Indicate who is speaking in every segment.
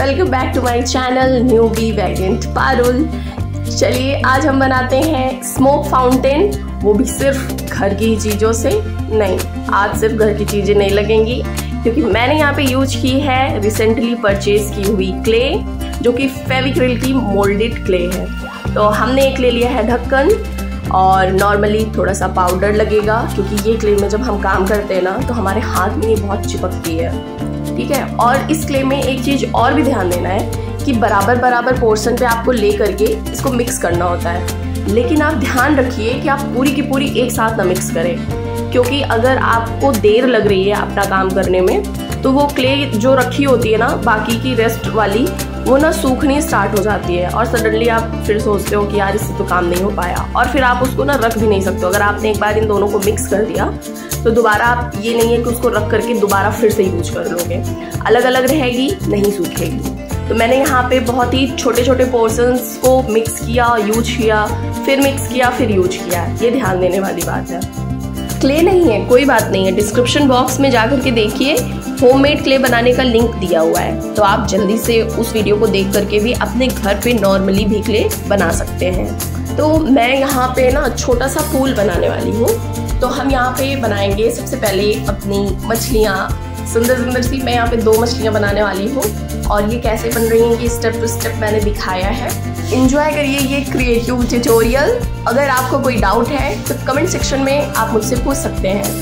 Speaker 1: Welcome back to my channel newbie वैगेंट पारुल। चलिए आज हम बनाते हैं स्मोक फाउंटेन, वो भी सिर्फ घर की चीज़ों से। नहीं, आज सिर्फ घर की चीज़ें नहीं लगेंगी, क्योंकि मैंने यहाँ पे यूज की है रिसेंटली परचेज की हुई क्ले, जो कि फेविक्रिल की मोल्डेड क्ले है। तो हमने एक ले लिया है ढक्कन, और नॉर्मली थोड़ा सा पाउडर लगेगा, क्योंकि ये क्ले में जब हम काम करते हैं ना तो हमारे हाथ में ये बहुत चिपकती है, ठीक है। और इस क्ले में एक चीज़ और भी ध्यान देना है कि बराबर बराबर पोर्शन पे आपको ले करके इसको मिक्स करना होता है, लेकिन आप ध्यान रखिए कि आप पूरी की पूरी एक साथ ना मिक्स करें, क्योंकि अगर आपको देर लग रही है अपना काम करने में तो वो क्ले जो रखी होती है ना बाकी की रेस्ट वाली, वो ना सूखनी स्टार्ट हो जाती है, और सडनली आप फिर सोचते हो कि यार इससे तो काम नहीं हो पाया, और फिर आप उसको ना रख भी नहीं सकते। अगर आपने एक बार इन दोनों को मिक्स कर दिया तो दोबारा आप ये नहीं है कि उसको रख करके दोबारा फिर से यूज कर लोगे, अलग अलग रहेगी, नहीं सूखेगी। तो मैंने यहाँ पे बहुत ही छोटे छोटे पोर्शंस को मिक्स किया, यूज किया, फिर मिक्स किया, फिर यूज किया, ये ध्यान देने वाली बात है। क्ले नहीं है, कोई बात नहीं है, डिस्क्रिप्शन बॉक्स में जाकर के देखिए, होममेड क्ले बनाने का लिंक दिया हुआ है, तो आप जल्दी से उस वीडियो को देख करके भी अपने घर पे नॉर्मली भी क्ले बना सकते हैं। तो मैं यहाँ पे ना छोटा सा पूल बनाने वाली हूँ। तो हम यहाँ पे बनाएंगे सबसे पहले अपनी मछलियाँ, सुंदर सुंदर सी। मैं यहाँ पे 2 मछलियाँ बनाने वाली हूँ, और ये कैसे बन रही हैं ये स्टेप टू स्टेप मैंने दिखाया है। एंजॉय करिए ये क्रिएटिव ट्यूटोरियल। अगर आपको कोई डाउट है तो कमेंट सेक्शन में आप मुझसे पूछ सकते हैं।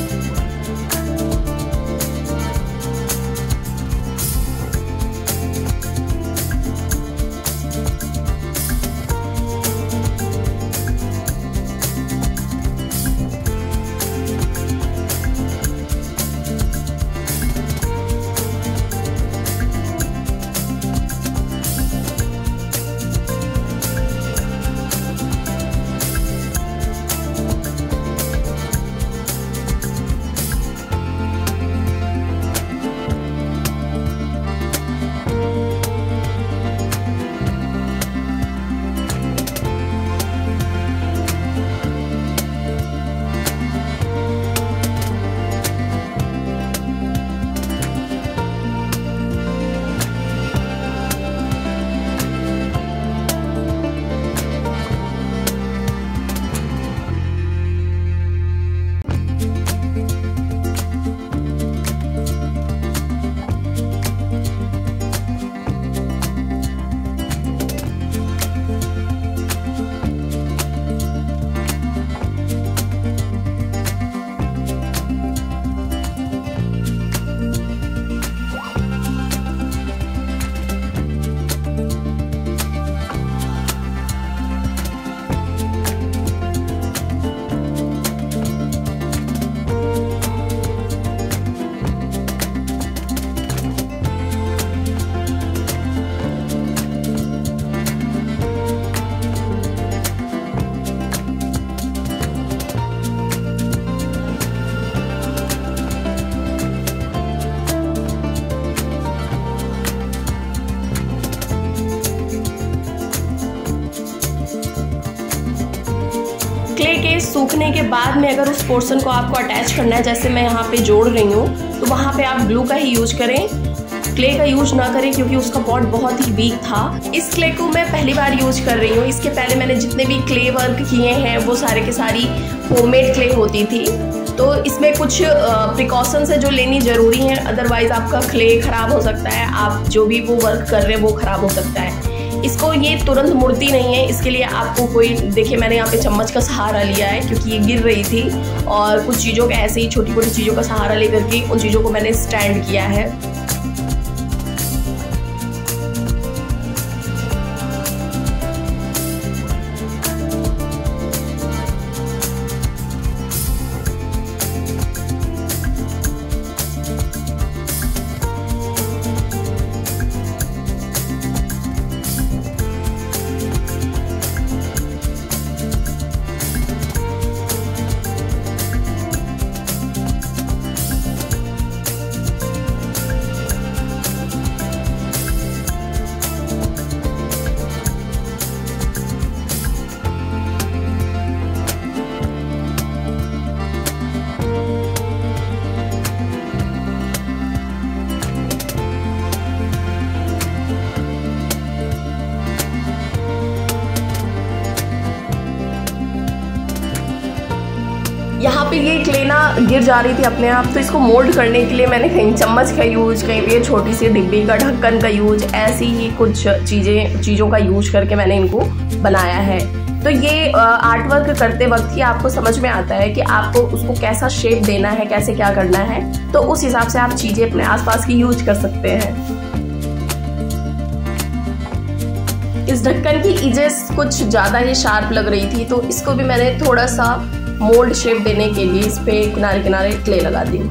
Speaker 1: क्ले के सूखने के बाद में अगर उस पोर्शन को आपको अटैच करना है, जैसे मैं यहाँ पे जोड़ रही हूँ, तो वहाँ पे आप ग्लू का ही यूज करें, क्ले का यूज ना करें, क्योंकि उसका बॉन्ड बहुत ही वीक था। इस क्ले को मैं पहली बार यूज कर रही हूँ। इसके पहले मैंने जितने भी क्ले वर्क किए हैं वो सारे के सारी होममेड क्ले होती थी। तो इसमें कुछ प्रिकॉशंस है जो लेनी ज़रूरी है, अदरवाइज आपका क्ले ख़राब हो सकता है, आप जो भी वो वर्क कर रहे हैं वो ख़राब हो सकता है। इसको ये तुरंत मुड़ती नहीं है, इसके लिए आपको कोई, देखिए मैंने यहाँ पे चम्मच का सहारा लिया है क्योंकि ये गिर रही थी, और कुछ चीज़ों का ऐसे ही छोटी छोटी चीज़ों का सहारा लेकर के उन चीज़ों को मैंने स्टैंड किया है। यहाँ पे ये क्ले ना गिर जा रही थी अपने आप, तो इसको मोल्ड करने के लिए मैंने कहीं चम्मच का यूज, कहीं पे छोटी सी डिब्बी का ढक्कन का यूज, ऐसी ही कुछ चीज़ों का यूज करके मैंने इनको बनाया है। तो ये आर्ट वर्क करते वक्त ही आपको समझ में आता है कि आपको उसको कैसा शेप देना है, कैसे क्या करना है, तो उस हिसाब से आप चीज़ें अपने आसपास की यूज कर सकते हैं। इस ढक्कन की एजेस कुछ ज़्यादा ही शार्प लग रही थी, तो इसको भी मैंने थोड़ा सा मोल्ड शेप देने के लिए इस पे किनारे किनारे क्ले लगा दी।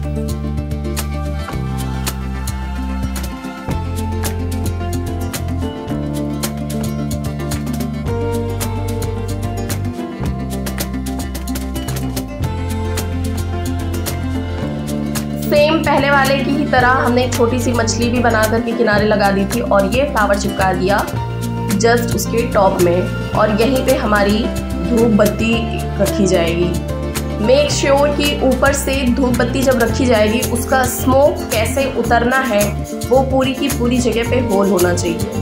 Speaker 1: सेम पहले वाले की ही तरह हमने एक छोटी सी मछली भी बना करके किनारे लगा दी थी और ये फ्लावर चिपका दिया जस्ट उसके टॉप में, और यहीं पे हमारी धूप बत्ती रखी जाएगी। मेक श्योर कि ऊपर से धूप बत्ती जब रखी जाएगी उसका स्मोक कैसे उतरना है वो पूरी की पूरी जगह पे होल होना चाहिए।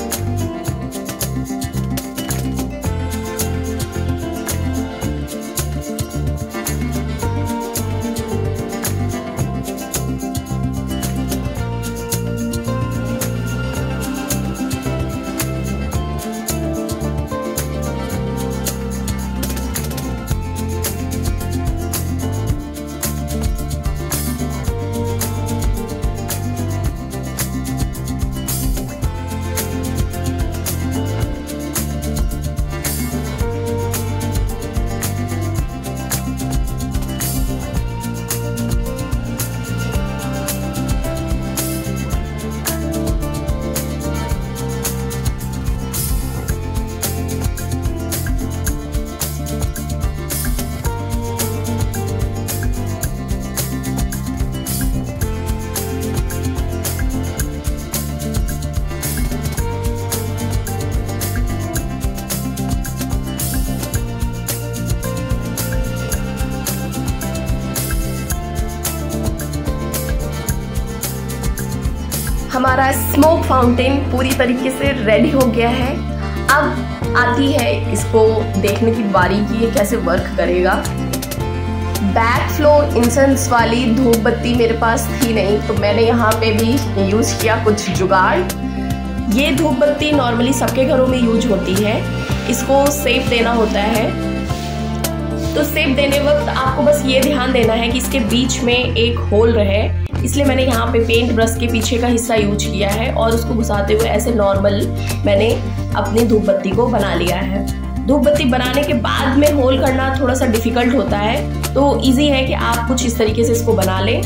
Speaker 1: हमारा स्मोक फाउंटेन पूरी तरीके से रेडी हो गया है। अब आती है इसको देखने की बारी कि ये कैसे वर्क करेगा। बैक फ्लो इंसेंस वाली धूप बत्ती मेरे पास थी नहीं, तो मैंने यहाँ पे भी यूज किया कुछ जुगाड़। ये धूप बत्ती नॉर्मली सबके घरों में यूज होती है, इसको सेफ देना होता है। तो सेफ देने वक्त आपको बस ये ध्यान देना है कि इसके बीच में एक होल रहे, इसलिए मैंने यहाँ पे पेंट ब्रश के पीछे का हिस्सा यूज किया है और उसको घुसाते हुए ऐसे नॉर्मल मैंने अपनी धूप बत्ती को बना लिया है। धूप बत्ती बनाने के बाद में होल करना थोड़ा सा डिफिकल्ट होता है, तो इजी है कि आप कुछ इस तरीके से इसको बना लें।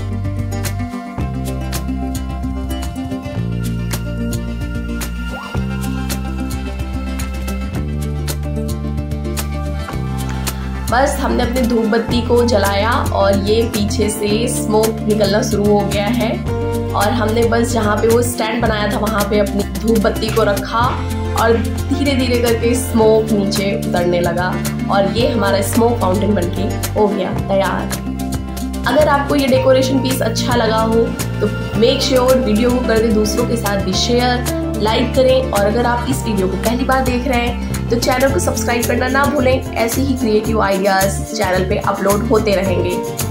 Speaker 1: बस हमने अपनी धूप बत्ती को जलाया और ये पीछे से स्मोक निकलना शुरू हो गया है, और हमने बस जहाँ पे वो स्टैंड बनाया था वहाँ पे अपनी धूप बत्ती को रखा और धीरे धीरे करके स्मोक नीचे उतरने लगा, और ये हमारा स्मोक फाउंटेन बनके हो गया तैयार। अगर आपको ये डेकोरेशन पीस अच्छा लगा हो तो मेक श्योर वीडियो को कर दे दूसरों के साथ भी शेयर, लाइक करें, और अगर आप इस वीडियो को पहली बार देख रहे हैं तो चैनल को सब्सक्राइब करना ना भूलें। ऐसे ही क्रिएटिव आइडियाज़ चैनल पे अपलोड होते रहेंगे।